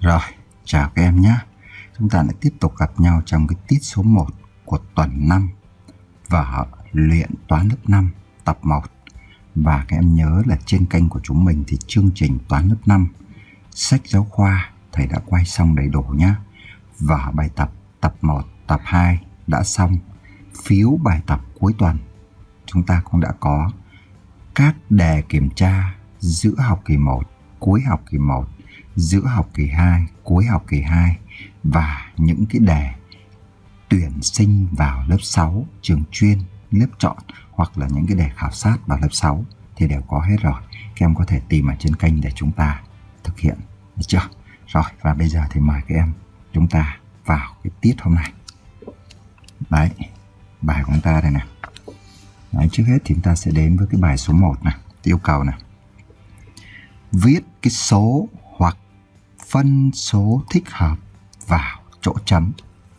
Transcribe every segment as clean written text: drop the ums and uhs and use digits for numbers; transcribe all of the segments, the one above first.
Rồi, chào các em nhé. Chúng ta lại tiếp tục gặp nhau trong cái tiết số 1 của tuần 5 và luyện toán lớp 5 tập 1. Và các em nhớ là trên kênh của chúng mình thì chương trình toán lớp 5 sách giáo khoa thầy đã quay xong đầy đủ nhé. Và bài tập 1, tập 2 đã xong. Phiếu bài tập cuối tuần chúng ta cũng đã có các đề kiểm tra giữa học kỳ 1, cuối học kỳ 1, giữa học kỳ 2, cuối học kỳ 2 và những cái đề tuyển sinh vào lớp 6 trường chuyên, lớp chọn hoặc là những cái đề khảo sát vào lớp 6 thì đều có hết rồi. Các em có thể tìm ở trên kênh để chúng ta thực hiện, được chưa? Rồi, và bây giờ thì mời các em chúng ta vào cái tiết hôm nay. Đấy, bài của chúng ta đây nè. Đấy, trước hết thì chúng ta sẽ đến với cái bài số 1 này, yêu cầu này. Viết cái số hoặc phân số thích hợp vào chỗ chấm.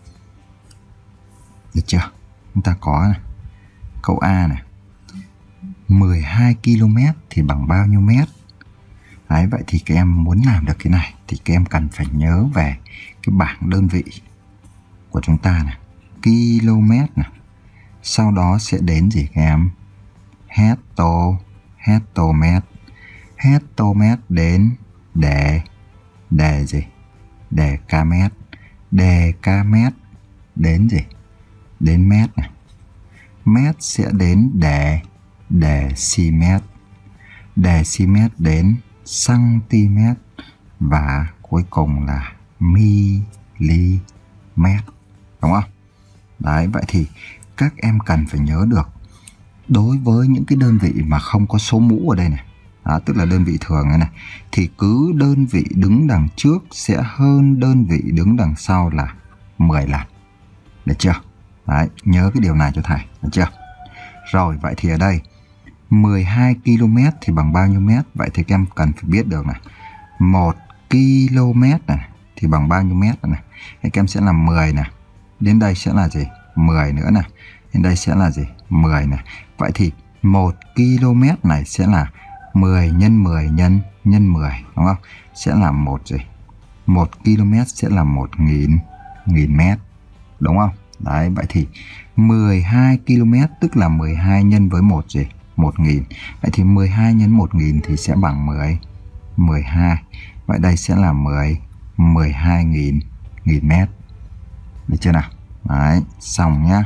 Được chưa? Chúng ta có này. Câu A này. 12 km thì bằng bao nhiêu mét? Đấy, vậy thì các em muốn làm được cái này thì các em cần phải nhớ về cái bảng đơn vị của chúng ta này. Km này. Sau đó sẽ đến gì các em? Hectomet. Hectomet đến đề gì? Đề km. Đề km đến gì? Đến mét này. Mét sẽ đến decimet. Decimet đến cm và cuối cùng là mm. Đúng không? Đấy, vậy thì các em cần phải nhớ được đối với những cái đơn vị mà không có số mũ ở đây này, tức là đơn vị thường này, thì cứ đơn vị đứng đằng trước sẽ hơn đơn vị đứng đằng sau là 10 lần. Được chưa? Đấy, nhớ cái điều này cho thầy, được chưa? Rồi, vậy thì ở đây 12 km thì bằng bao nhiêu mét? Vậy thì các em cần phải biết được này. 1 km này thì bằng bao nhiêu mét này? Thì các em sẽ là 10 này. Đến đây sẽ là gì? 10 nữa này. Đến đây sẽ là gì? 10 này. Vậy thì 1 km này sẽ là 10 nhân 10 nhân 10, đúng không? Sẽ là 1 gì? 1 km sẽ là 1.000 mét, đúng không? Đấy, vậy thì 12 km tức là 12 nhân với 1 gì? 1.000. Vậy thì 12 nhân 1.000 thì sẽ bằng 12. Vậy đây sẽ là 12.000 mét. Được chưa nào? Đấy, xong nhá.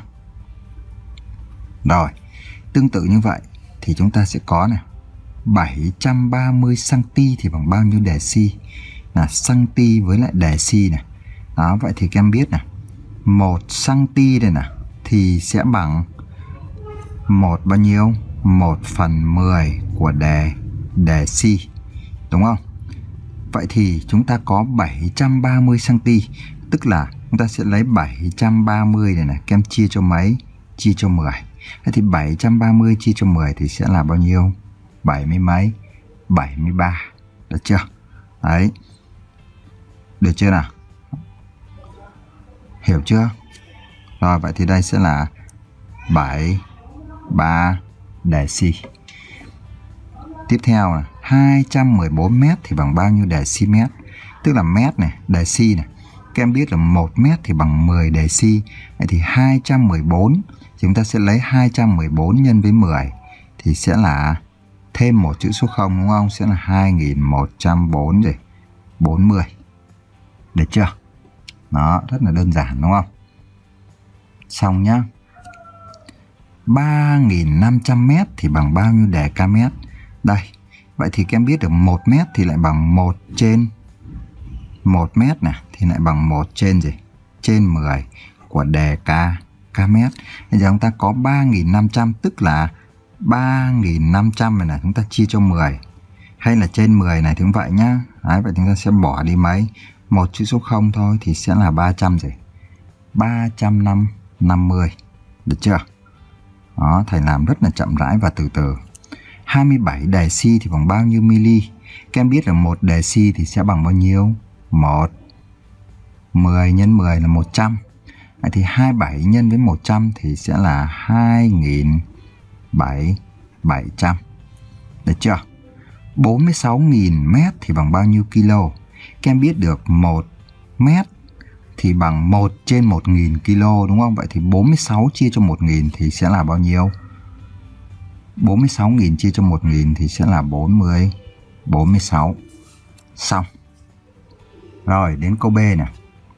Rồi, tương tự như vậy thì chúng ta sẽ có này. 730 cm thì bằng bao nhiêu deci? Là cm với lại deci này. Đó, vậy thì các em biết này. 1 cm đây nè thì sẽ bằng 1 bao nhiêu? 1/10 của deci, đúng không? Vậy thì chúng ta có 730 cm, tức là chúng ta sẽ lấy 730 này này, các em chia cho mấy? Chia cho 10. Thế thì 730 chia cho 10 thì sẽ là bao nhiêu? 70 mấy? 73. Được chưa? Đấy. Được chưa nào? Hiểu chưa? Rồi, vậy thì đây sẽ là 73 deci. Tiếp theo là 214 mét thì bằng bao nhiêu decimet? Tức là mét này, deci này. Các em biết là 1 mét thì bằng 10 deci. Vậy thì 214 chúng ta sẽ lấy 214 nhân với 10 thì sẽ là thêm một chữ số 0, đúng không? Sẽ là 2140. Được chưa? Đó, rất là đơn giản, đúng không? Xong nhá. 3.500 mét thì bằng bao nhiêu decamet? Đây, vậy thì các em biết được 1 mét thì lại bằng 1 trên 1 mét này thì lại bằng 1 trên gì? Trên 10 của decamet. Bây giờ chúng ta có 3.500 tức là 3.500 này là chúng ta chia cho 10 hay là trên 10 này thì cũng vậy nhá. Đấy, vậy chúng ta sẽ bỏ đi mấy? Một chữ số 0 thôi thì sẽ là 300 gì? 350. Được chưa? Đó, thầy làm rất là chậm rãi và từ từ. 27 deci thì bằng bao nhiêu mili? Các em biết là 1 deci thì sẽ bằng bao nhiêu? 10 nhân 10 là 100. Vậy thì 27 nhân với 100 thì sẽ là 2.700. Được chưa? 46.000 mét thì bằng bao nhiêu kilo? Các Các em biết được 1 mét thì bằng 1 trên 1.000 kg đúng không? Vậy thì 46 chia cho 1.000 thì sẽ là bao nhiêu? 46.000 chia cho 1.000 thì sẽ là 46. Xong. Rồi đến câu B nè.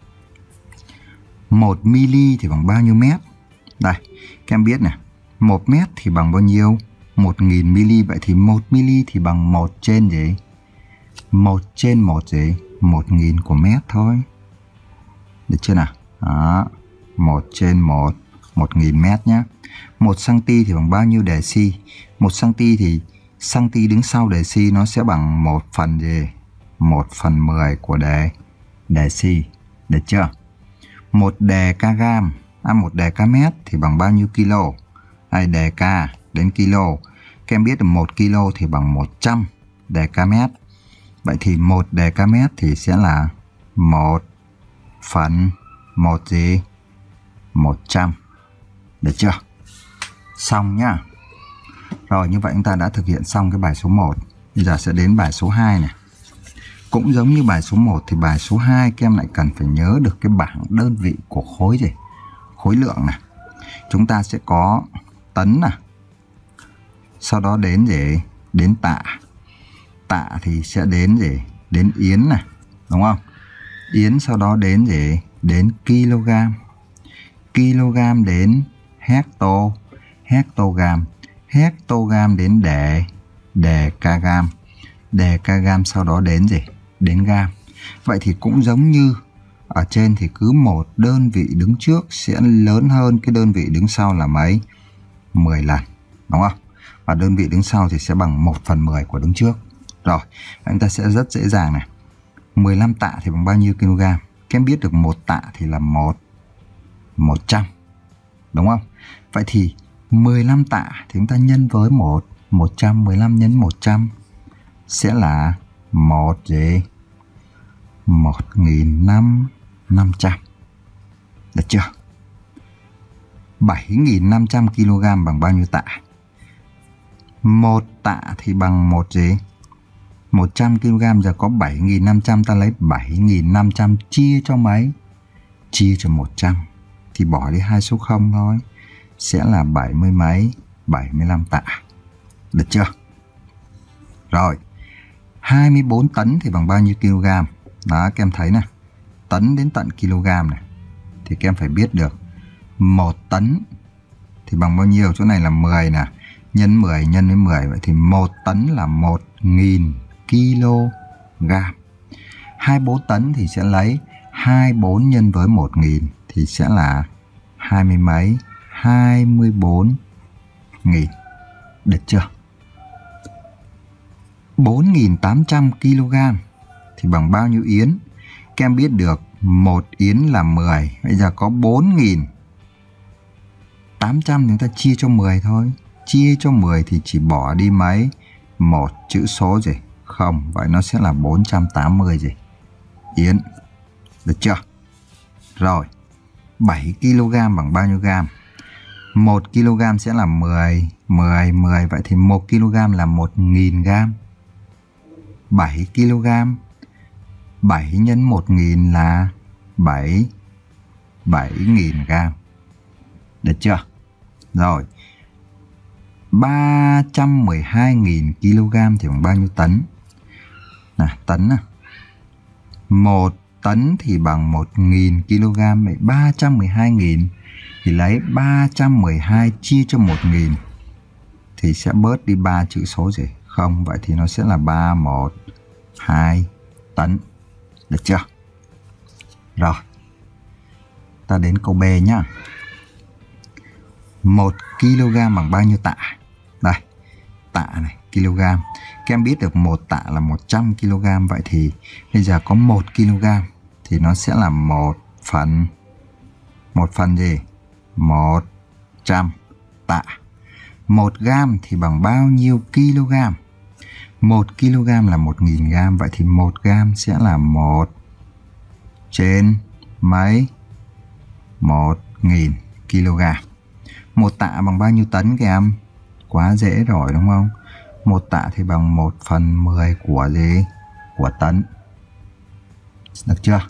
1 mm thì bằng bao nhiêu mét? Đây, các em biết nè. 1 mét thì bằng bao nhiêu? 1.000 mm. Vậy thì 1 mm thì bằng 1 trên gì? 1 trên 1 gì? 1.000 của mét thôi. Được chưa nào? Đó. 1 trên 1, 1.000 mét nhé. 1 cm thì bằng bao nhiêu deci? 1 cm thì cm đứng sau deci nó sẽ bằng 1 phần gì? 1/10 của deci. Được chưa? 1 dkg, 1 dkm thì bằng bao nhiêu kilo? Hay dk đến kilo. Các em biết là 1 kg thì bằng 100 dkm. Vậy thì 1 dkm thì sẽ là 1/1 gì? 100. Được chưa? Xong nhá. Rồi như vậy chúng ta đã thực hiện xong cái bài số 1. Bây giờ sẽ đến bài số 2 này. Cũng giống như bài số 1 thì bài số 2 các em lại cần phải nhớ được cái bảng đơn vị của khối gì? Khối lượng này. Chúng ta sẽ có tấn này. Sau đó đến gì? Đến tạ. Tạ thì sẽ đến gì? Đến yến này, đúng không? Yến sau đó đến gì? Đến kg. Kg đến hectogam. Hectogam đến dkg. Dkg sau đó đến gì? Đến gam. Vậy thì cũng giống như ở trên thì cứ một đơn vị đứng trước sẽ lớn hơn cái đơn vị đứng sau là mấy? 10 lần, đúng không? Và đơn vị đứng sau thì sẽ bằng 1/10 của đứng trước. Rồi, chúng ta sẽ rất dễ dàng này. 15 tạ thì bằng bao nhiêu kg? Các em biết được 1 tạ thì là 100. Đúng không? Vậy thì 15 tạ thì chúng ta nhân với 100, 15 nhân 100 sẽ là 1.500. Được chưa? 7.500 kg bằng bao nhiêu tạ? 1 tạ thì bằng 100 kg. Giờ có 7.500, ta lấy 7.500 chia cho mấy? Chia cho 100 thì bỏ đi 2 số 0 thôi. Sẽ là 70 mấy? 75 tạ. Được chưa? Rồi. 24 tấn thì bằng bao nhiêu kg? Đó, các em thấy nè. Tấn đến tận kg này. Thì các em phải biết được 1 tấn thì bằng bao nhiêu? Chỗ này là 10 nè. Nhân 10 nhân với 10. Vậy thì 1 tấn là 1.000 kg. 24 tấn thì sẽ lấy 24 nhân với 1.000 thì sẽ là 20 mấy? 24.000. Được chưa? 4.800 kg thì bằng bao nhiêu yến? Các em biết được 1 yến là 10. Bây giờ có 4.800 chúng ta chia cho 10 thôi. Chia cho 10 thì chỉ bỏ đi mấy? Một chữ số gì? Không. Vậy nó sẽ là 480 gì? Yến. Được chưa? Rồi. 7 kg bằng bao nhiêu gam? 1 kg sẽ là 10. Vậy thì 1 kg là 1.000 gam. 7 kg. 7 nhân 1.000 là 7.000 gam. Được chưa? Rồi. 312.000 kg thì bằng bao nhiêu tấn? Nè, tấn à. 1 tấn thì bằng 1.000 kg. 312.000 thì lấy 312 chia cho 1.000 thì sẽ bớt đi 3 chữ số gì? Không. Vậy thì nó sẽ là 312 tấn. Được chưa? Rồi. Ta đến câu B nhá. 1 kg bằng bao nhiêu tạ? Đây. Tạ này, kg. Các em biết được 1 tạ là 100 kg. Vậy thì bây giờ có 1 kg thì nó sẽ là 1 phần gì? 100 tạ. 1 gam thì bằng bao nhiêu kg? 1 kg là 1.000 gam. Vậy thì 1 gam sẽ là 1 trên mấy? 1.000 kg. 1 tạ bằng bao nhiêu tấn các em? Quá dễ rồi đúng không? 1 tạ thì bằng 1/10 của gì? Của tấn. Được chưa?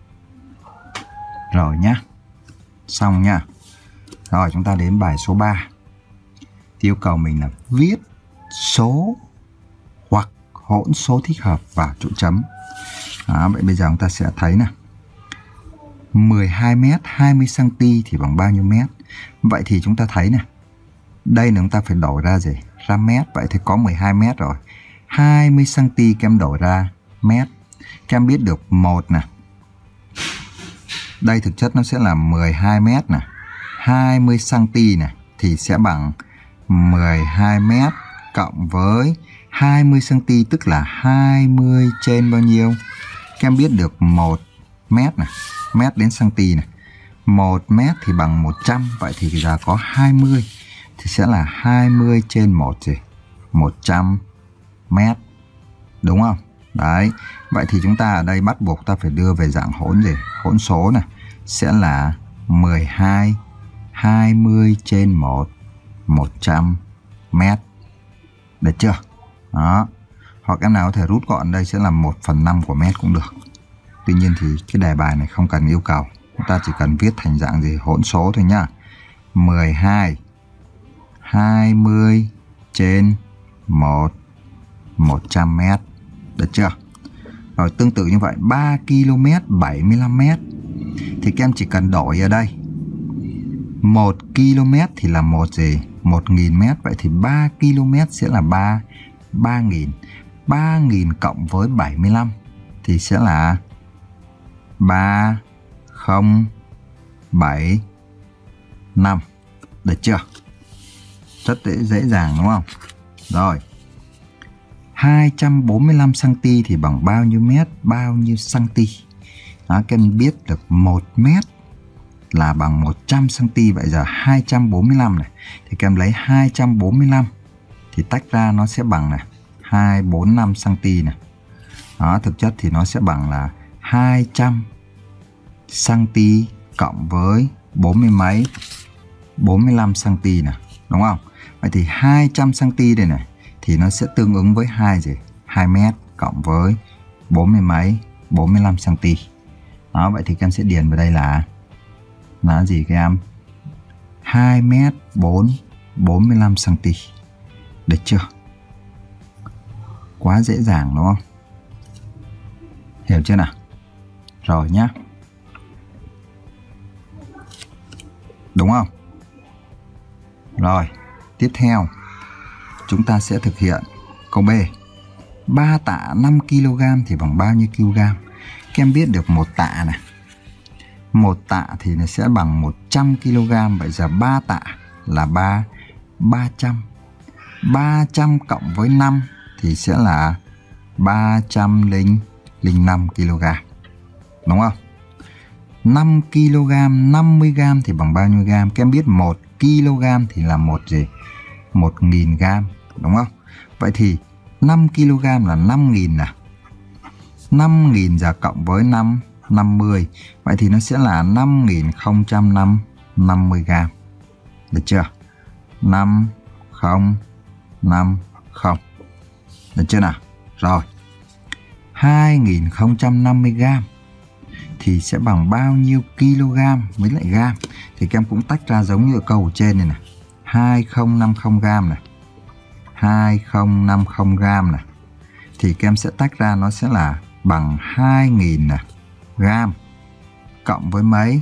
Rồi nhá. Xong nhá. Rồi chúng ta đến bài số 3. Yêu cầu mình là viết số hoặc hỗn số thích hợp vào chỗ chấm. Đó, vậy bây giờ chúng ta sẽ thấy nè. 12 m 20 cm thì bằng bao nhiêu mét? Vậy thì chúng ta thấy nè. Đây là chúng ta phải đổi ra gì? Ra mét. Vậy thì có 12 m rồi. 20 cm các em đổi ra mét. Các em biết được 1 nè. Đây thực chất nó sẽ là 12 m nè. 20 cm nè thì sẽ bằng 12 m cộng với 20 cm tức là 20 trên bao nhiêu? Các em biết được 1 mét nè, mét đến cm nè. 1 mét thì bằng 100, vậy thì giờ có 20 thì sẽ là 20 trên 1 gì? 100 mét. Đúng không? Đấy. Vậy thì chúng ta ở đây bắt buộc ta phải đưa về dạng hỗn gì? Hỗn số này sẽ là 12 20 trên 1 100 mét. Được chưa? Đó. Hoặc em nào có thể rút gọn đây sẽ là 1/5 của mét cũng được. Tuy nhiên thì cái đề bài này không cần yêu cầu. Chúng ta chỉ cần viết thành dạng gì? Hỗn số thôi nhá. 12 20 trên 100 mét. Được chưa? Rồi tương tự như vậy 3 km 75 mét thì các em chỉ cần đổi ở đây 1 km thì là 1 gì? 1.000 mét. Vậy thì 3 km sẽ là 3.000. 3.000 cộng với 75 thì sẽ là 3075. Được chưa? Rất dễ dàng đúng không? Rồi 245 cm thì bằng bao nhiêu mét? Bao nhiêu cm? Đó, các em biết được 1 mét là bằng 100 cm. Vậy giờ 245 này thì các em lấy 245 thì tách ra nó sẽ bằng này 245 cm này. Đó, thực chất thì nó sẽ bằng là 200 cm cộng với 40 mấy 45 cm này, đúng không? Vậy thì 200 cm đây này thì nó sẽ tương ứng với 2 mét cộng với 40 mấy 45 cm. Đó, vậy thì các em sẽ điền vào đây là gì các em? 2 mét 45 cm. Được chưa? Quá dễ dàng đúng không? Hiểu chưa nào? Rồi nhá. Đúng không? Rồi, tiếp theo chúng ta sẽ thực hiện câu B. 3 tạ 5 kg thì bằng bao nhiêu kg? Các em biết được 1 tạ này. 1 tạ thì nó sẽ bằng 100 kg. Vậy giờ 3 tạ là 300. 300 cộng với 5 thì sẽ là 305 kg. Đúng không? 5 kg, 50 g thì bằng bao nhiêu gam? Các em biết 1 kg thì là 1 gì? 1.000 gam. Đúng không? Vậy thì 5 kg là 5.000 nè. 5.000 giờ cộng với 50. Vậy thì nó sẽ là 5.050 gam. Được chưa? 5050. Được chưa nào? Rồi 2.050 gam thì sẽ bằng bao nhiêu kg với lại gam? Thì các em cũng tách ra giống như ở câu trên này này. 2050 gam này, 2050 gam này thì các em sẽ tách ra nó sẽ là bằng 2.000 này gam cộng với mấy?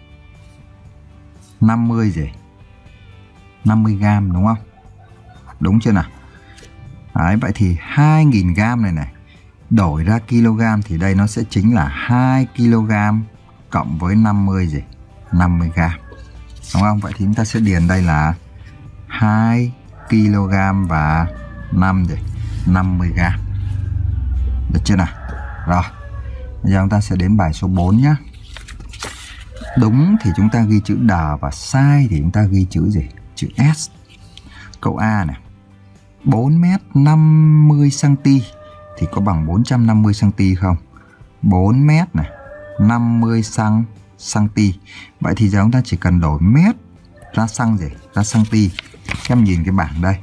50 gì? 50 gam đúng không? Đúng chưa nào? Đấy, vậy thì 2.000 gam này đổi ra kg thì đây nó sẽ chính là 2 kg cộng với 50 gì? 50 gam. Đúng không? Vậy thì chúng ta sẽ điền đây là 2 kg và 50 gam. Được chưa nào? Rồi. Bây giờ chúng ta sẽ đến bài số 4 nhé. Đúng thì chúng ta ghi chữ D và sai thì chúng ta ghi chữ gì? Chữ S. Câu A này. 4 mét 50 cm thì có bằng 450 cm không? 4 mét này 50 cm. Vậy thì giờ chúng ta chỉ cần đổi mét ra cm gì? Ra cm. Các em nhìn cái bảng đây.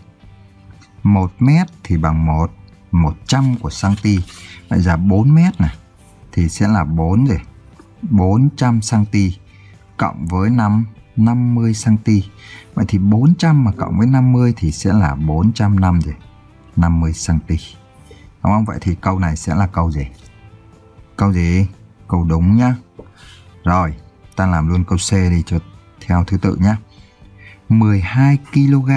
1 mét thì bằng 100 của cm. Vậy giờ 4 mét này thì sẽ là 4 rồi. 400 cm cộng với 50 cm. Vậy thì 400 mà cộng với 50 thì sẽ là 450 rồi. 50 cm. Đúng không? Vậy thì câu này sẽ là câu gì? Câu gì? Câu đúng nhá. Rồi, ta làm luôn câu C đi cho theo thứ tự nhá. 12 kg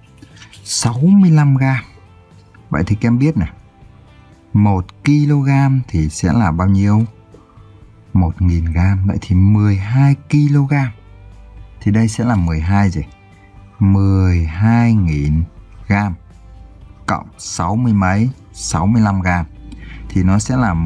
65 g. Vậy thì các em biết này, 1 kg thì sẽ là bao nhiêu? 1000 g. Vậy thì 12 kg thì đây sẽ là 12 gì? 12.000 g cộng 60 mấy? 65 g thì nó sẽ là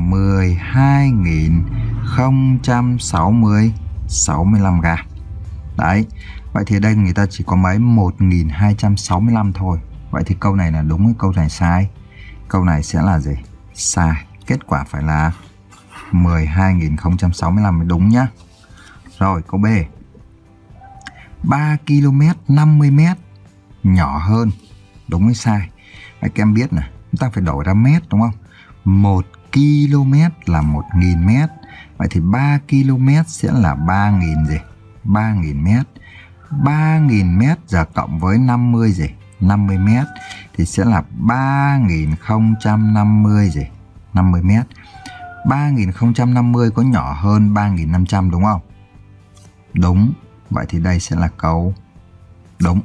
12.065 g. Đấy. Vậy thì ở đây người ta chỉ có mấy? 1265 thôi. Vậy thì câu này là đúng hay câu này sai? Câu này sẽ là gì? Sai. Kết quả phải là 12.065 mới đúng nhá. Rồi câu B. 3 km 50 m nhỏ hơn. Đúng hay sai? Vậy các em biết này, chúng ta phải đổi ra mét đúng không? 1 km là 1000 m. Vậy thì 3 km sẽ là 3000 gì? 3000 m. 3000 m giờ cộng với 50 gì? 50 m thì sẽ là 3050 gì? 50 m. 3050 có nhỏ hơn 3500 đúng không? Đúng. Vậy thì đây sẽ là câu đúng.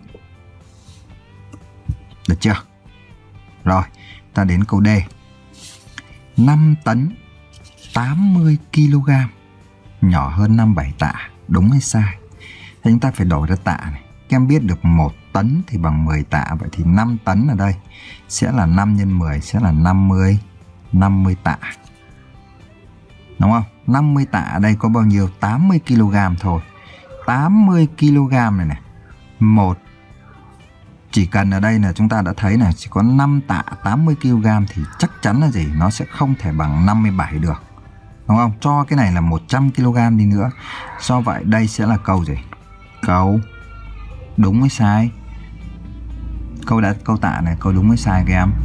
Được chưa? Rồi, ta đến câu D. 5 tấn 80 kg nhỏ hơn 57 tạ. Đúng hay sai? Thế chúng ta phải đổi ra tạ này. Các em biết được 1 tấn thì bằng 10 tạ. Vậy thì 5 tấn ở đây sẽ là 5 x 10 sẽ là 50 tạ. Đúng không? 50 tạ ở đây có bao nhiêu? 80 kg thôi. 80 kg này. Một chỉ cần ở đây là chúng ta đã thấy là chỉ có 5 tạ 80 kg thì chắc chắn là gì? Nó sẽ không thể bằng 57 được. Đúng không? Cho cái này là 100 kg đi nữa. Do vậy đây sẽ là câu gì? Câu đúng hay sai? Câu tạ này, câu đúng hay sai các em?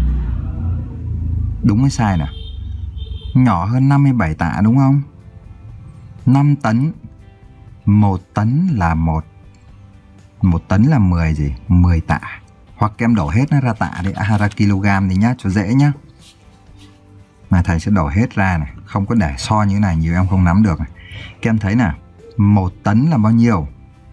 Đúng hay sai nào? Nhỏ hơn 57 tạ đúng không? 5 tấn 1 tấn là 1 tấn là 10 gì? 10 tạ. Hoặc em đổ hết nó ra tạ đi, ra kg đi nhá, cho dễ nhá. Mà thầy sẽ đổ hết ra này, không có để so như thế này, nhiều em không nắm được này. Các em thấy nào, 1 tấn là bao nhiêu?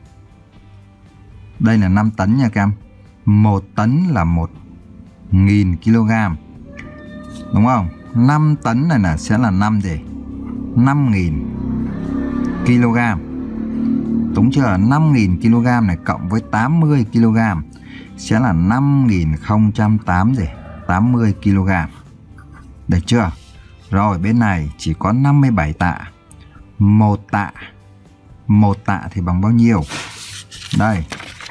Đây là 5 tấn nha các em. 1 tấn là 1000 kg. Đúng không? 5 tấn này là sẽ là 5 gì? 5000 kg. Đúng chưa? 5000 kg này cộng với 80 kg sẽ là 5008 gì? 80 kg. Được chưa? Rồi bên này chỉ có 57 tạ. 1 tạ thì bằng bao nhiêu? Đây.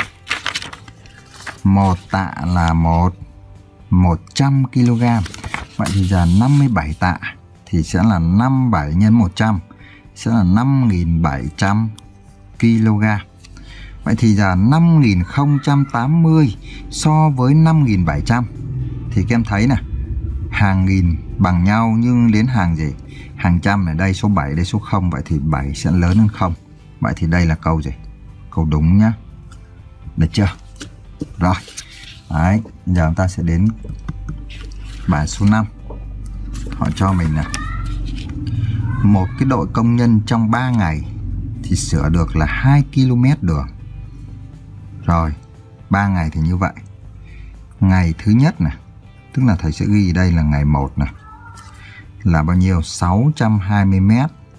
1 tạ là 100 kg. Vậy thì giờ 57 tạ thì sẽ là 57 nhân 100 sẽ là 5700 kg. Vậy thì giờ 5080 so với 5700 thì các em thấy nè, hàng nghìn bằng nhau nhưng đến hàng gì? Hàng trăm ở đây số 7, đây số 0, vậy thì 7 sẽ lớn hơn 0. Vậy thì đây là câu gì? Câu đúng nhá. Được chưa? Rồi. Đấy, giờ chúng ta sẽ đến bài số 5. Họ cho mình là một cái đội công nhân trong 3 ngày thì sửa được là 2 km đường. Rồi, 3 ngày thì như vậy. Ngày thứ nhất này, tức là thầy sẽ ghi đây là ngày 1 này, là bao nhiêu? 620 m.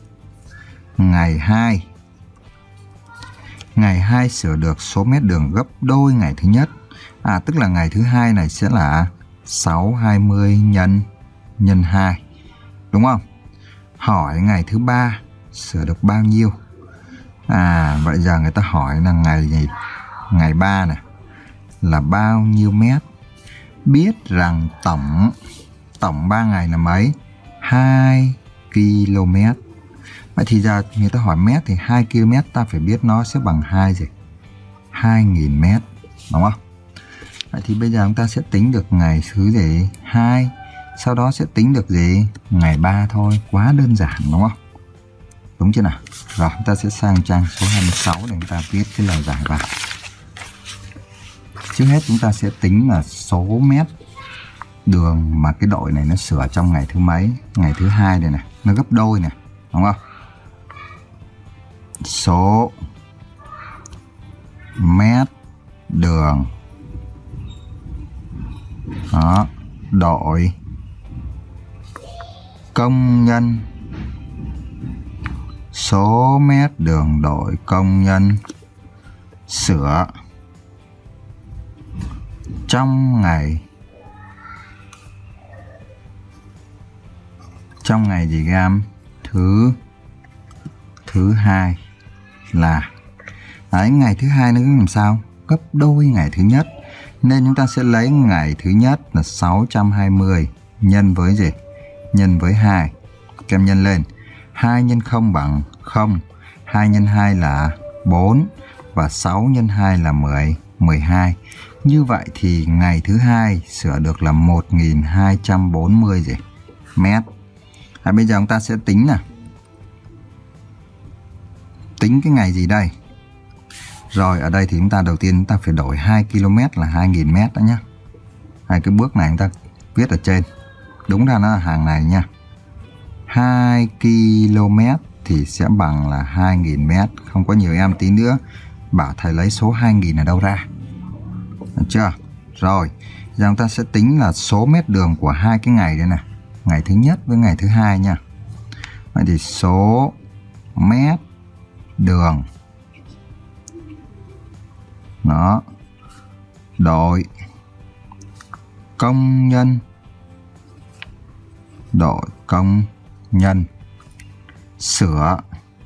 Ngày 2 sửa được số mét đường gấp đôi ngày thứ nhất. Tức là ngày thứ hai này sẽ là 620 nhân 2. Đúng không? Hỏi ngày thứ 3 sửa được bao nhiêu? Vậy giờ người ta hỏi là ngày gì? Ngày 3 này là bao nhiêu mét? Biết rằng tổng 3 ngày là mấy? 2 km. Vậy thì giờ người ta hỏi mét thì 2 km ta phải biết nó sẽ bằng 2 gì? 2000 mét. Đúng không? Vậy thì bây giờ chúng ta sẽ tính được ngày thứ gì? 2 Sau đó sẽ tính được gì? Ngày 3 thôi, quá đơn giản đúng không? Đúng chưa nào? Rồi chúng ta sẽ sang trang số 26 để chúng ta viết cái lời giải vào. Trước hết chúng ta sẽ tính là số mét đường mà cái đội này nó sửa trong ngày thứ mấy? Ngày thứ 2 đây này, nó gấp đôi này, đúng không? Số mét đường đó, đội công nhân, số mét đường đội công nhân sửa trong ngày gì các em? Thứ 2 là đấy, ngày thứ 2 nó làm sao? Gấp đôi ngày thứ nhất. Nên chúng ta sẽ lấy ngày thứ nhất là 620 nhân với gì? Nhân với 2. Các em nhân lên. 2 nhân 0 bằng 0. 2 nhân 2 là 4. Và 6 nhân 2 là 12. Như vậy thì ngày thứ 2 sửa được là 1240 gì? Mét. Bây giờ chúng ta sẽ tính nào. Tính cái ngày gì đây? Rồi ở đây thì chúng ta đầu tiên chúng ta phải đổi 2 km là 2000 mét đó nhá. Hai cái bước này chúng ta viết ở trên. Đúng ra nó là hàng này nha. 2 km thì sẽ bằng là 2000 mét. Không có nhiều em tí nữa bảo thầy lấy số 2000 ở đâu ra. Được chưa? Rồi, giờ chúng ta sẽ tính là số mét đường của hai cái ngày đây này. Ngày thứ nhất với ngày thứ 2 nha. Vậy thì số mét đường đó, đội công nhân sửa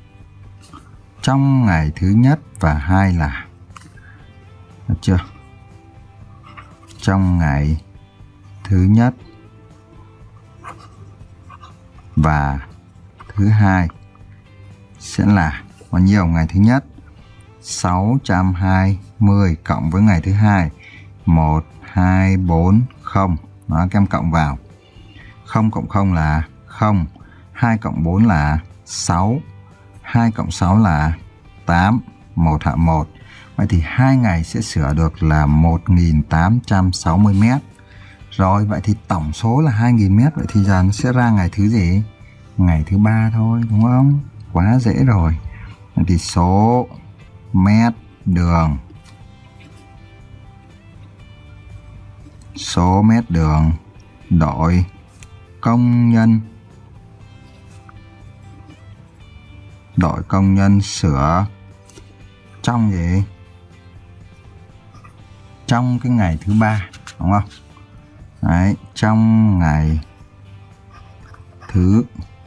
trong ngày thứ nhất và 2 là, được chưa? Trong ngày thứ nhất và thứ 2 sẽ là bao nhiêu? Ngày thứ nhất 620 cộng với ngày thứ 2 1240. Đó, các em cộng vào. 0 cộng 0 là 0. 2 cộng 4 là 6. 2 cộng 6 là 8. 1 hạ 1. Vậy thì 2 ngày sẽ sửa được là 1860 mét. Rồi, vậy thì tổng số là 2000 mét. Vậy thì giờ nó sẽ ra ngày thứ gì? Ngày thứ 3 thôi, đúng không? Quá dễ rồi. Vậy thì số mét đường, đội công nhân sửa trong gì? Trong cái ngày thứ 3, đúng không? Đấy, trong ngày thứ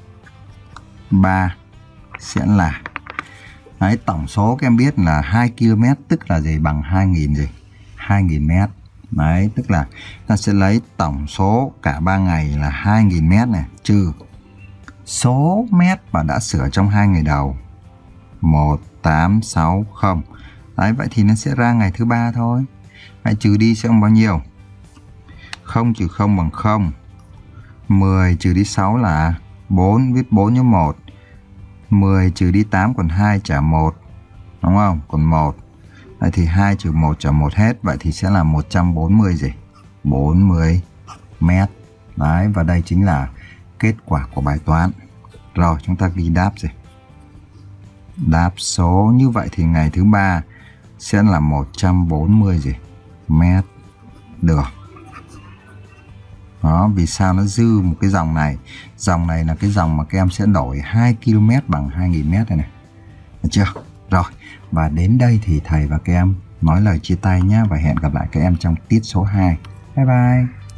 3 sẽ là, đấy, tổng số các em biết là 2 km tức là gì? Bằng 2000 gì? 2000 mét. Đấy, tức là ta sẽ lấy tổng số cả 3 ngày là 2000 mét này, trừ số mét mà đã sửa trong 2 ngày đầu 1860. Đấy, vậy thì nó sẽ ra ngày thứ 3 thôi. Hãy trừ đi sẽ bằng bao nhiêu? 0 trừ 0 bằng 0. 10 trừ đi 6 là 4, viết 4 như 1. 10 trừ đi 8 còn 2 trả 1, đúng không? Còn 1. Vậy thì 2 trừ 1 trả 1 hết. Vậy thì sẽ là 140 gì? 40 mét. Đấy, và đây chính là kết quả của bài toán. Rồi, chúng ta ghi đáp gì? Đáp số như vậy thì ngày thứ 3 sẽ là 140 gì? Mét đường. Đó, vì sao nó dư một cái dòng này? Dòng này là cái dòng mà các em sẽ đổi 2 km bằng 2000 mét này này. Được chưa? Rồi, và đến đây thì thầy và các em nói lời chia tay nhé. Và hẹn gặp lại các em trong tiết số 2. Bye bye.